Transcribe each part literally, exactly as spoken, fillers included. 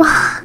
와.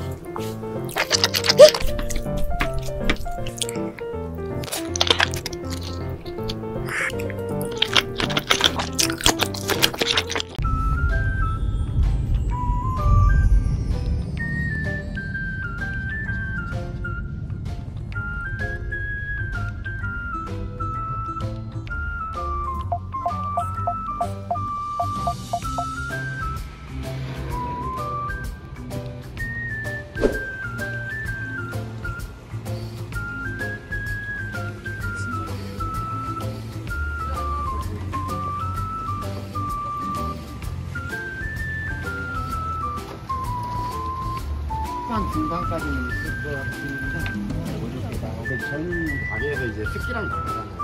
한 중반까지 있을 것 같은데 모르겠다. 근데 저희 가게에서 이제 습기랑 다르잖아요.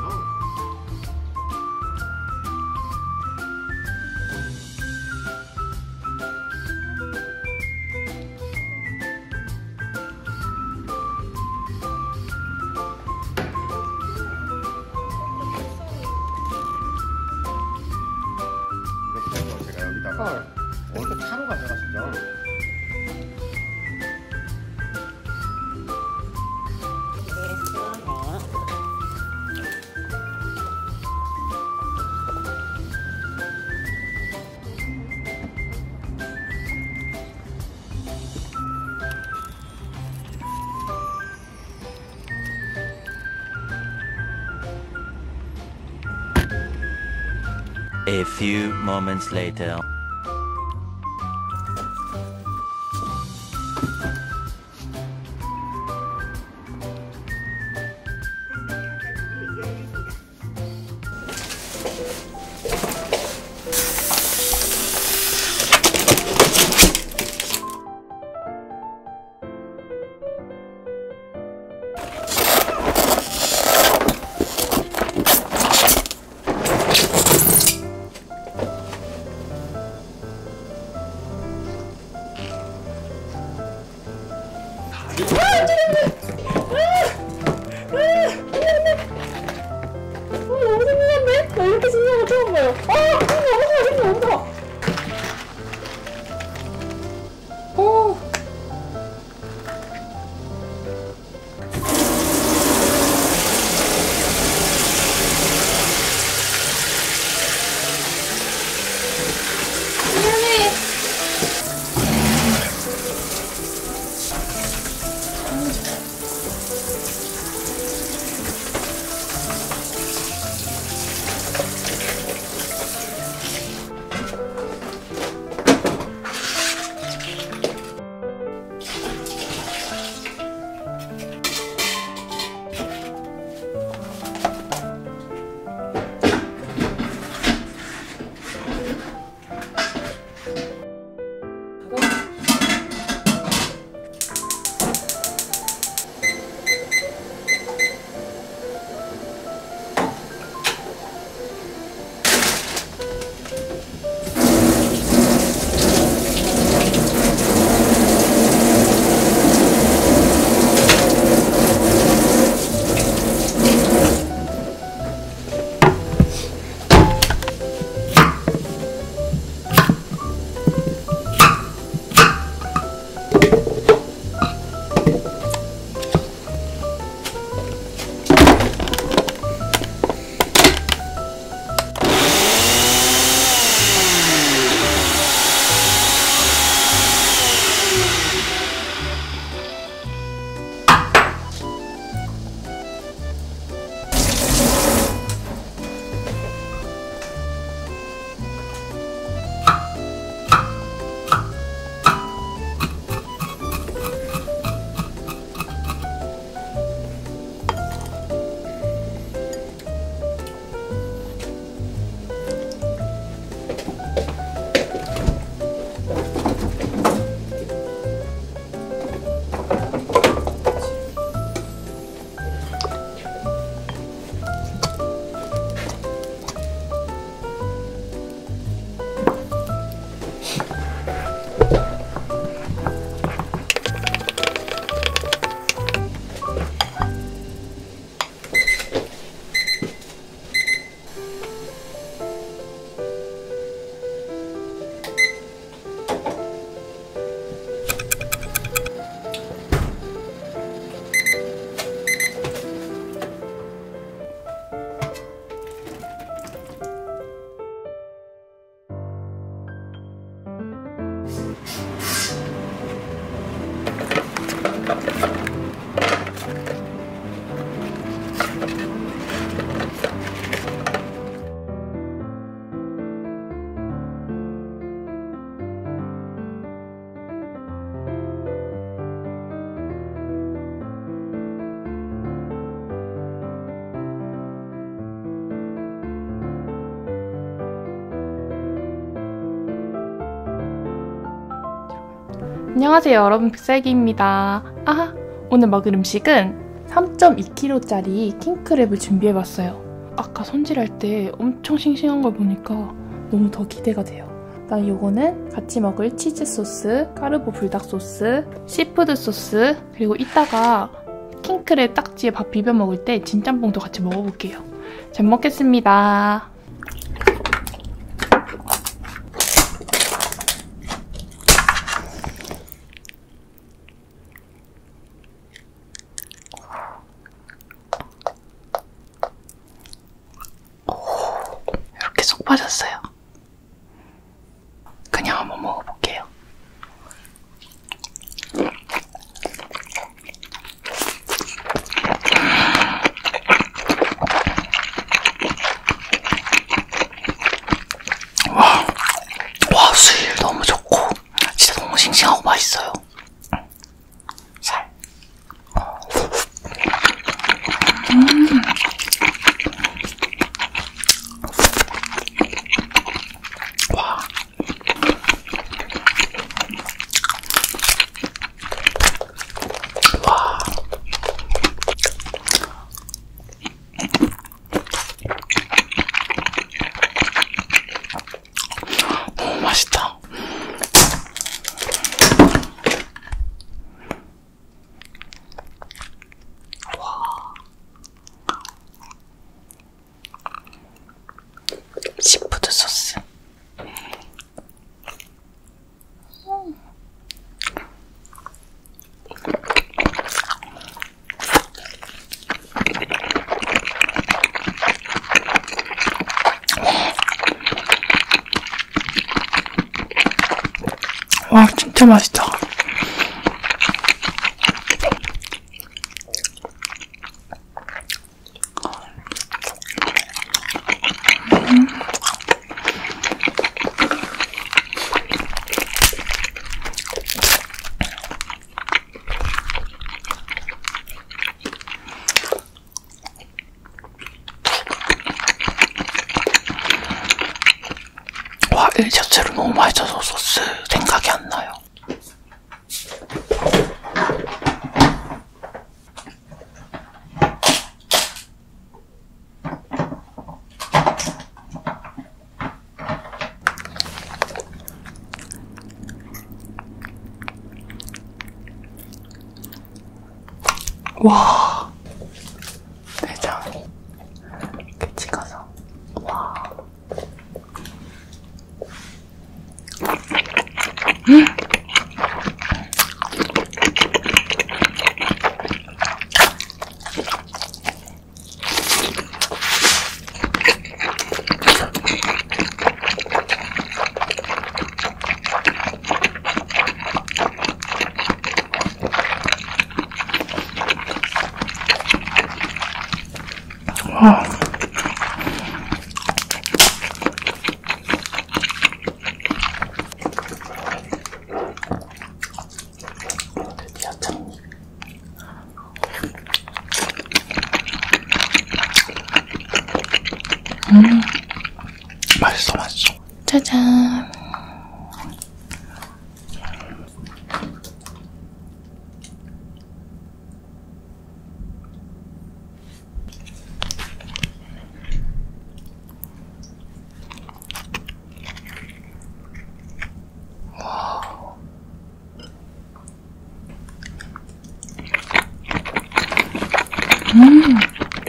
그래서 제가 여기다가 어디 차로 가져가시죠? A few moments later. 너무 신기한데? 나 이렇게 신기한 거 처음 봐요. 아! 안녕하세요 여러분, 빅살기입니다. 아하! 오늘 먹을 음식은 삼 점 이 킬로그램짜리 킹크랩을 준비해봤어요. 아까 손질할 때 엄청 싱싱한 걸 보니까 너무 더 기대가 돼요. 일단 요거는 같이 먹을 치즈 소스, 까르보 불닭 소스, 시푸드 소스, 그리고 이따가 킹크랩 딱지에 밥 비벼 먹을 때 진짬뽕도 같이 먹어볼게요. 잘 먹겠습니다. 이렇게 쏙 빠졌어요. 그냥 한번 먹어볼게요. 와, 와, 수율 너무 좋고 진짜 너무 싱싱하고 맛있어요. 살. 음. 와. 와. 너무 맛있다. 와. 시푸드 소스. 와, 진짜 맛있다. 음. 와, 이 자체로 너무 맛있어서 소스 생각이 안 나요. 와, 내장 이렇게 찍어서. 와. 음. 와. 드디어 정리. 음, 맛있어, 맛있어. 짜잔. 음.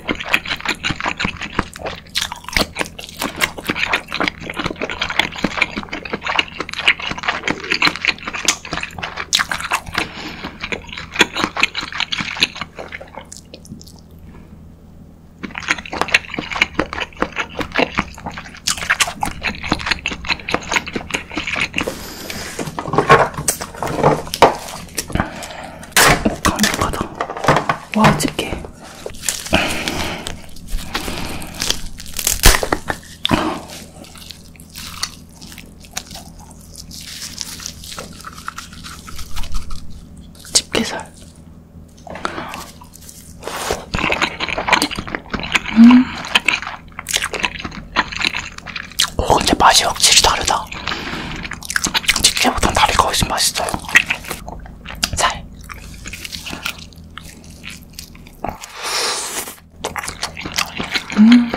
강력하다. 와, 집게. 집게살. 음. 오, 근데 맛이 확실히 다르다. 집게보단 다리가 훨씬 맛있어요. 음.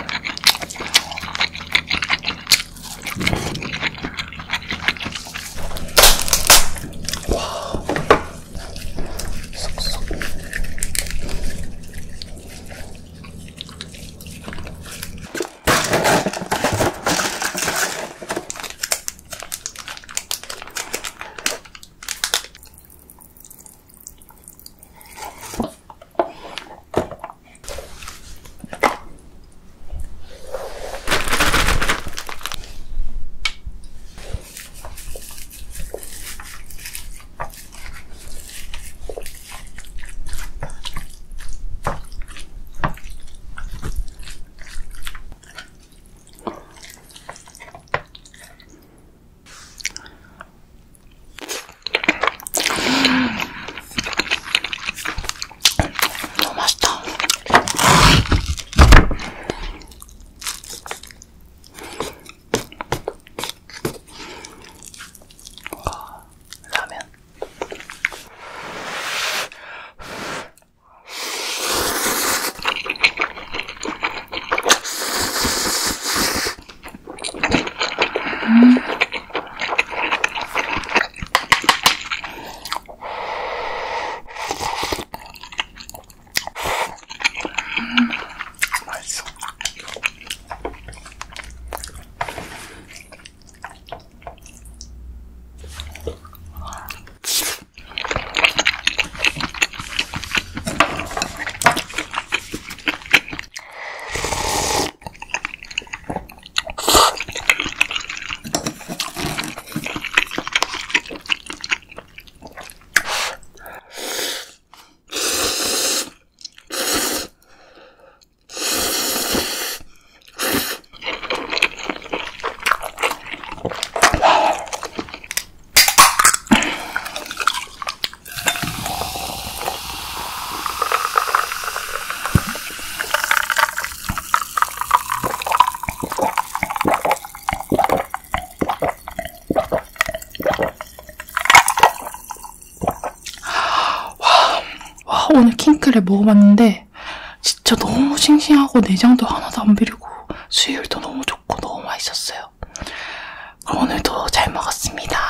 오늘 킹크랩 먹어봤는데 진짜 너무 싱싱하고 내장도 하나도 안 비리고 수율도 너무 좋고 너무 맛있었어요. 그럼 오늘도 잘 먹었습니다.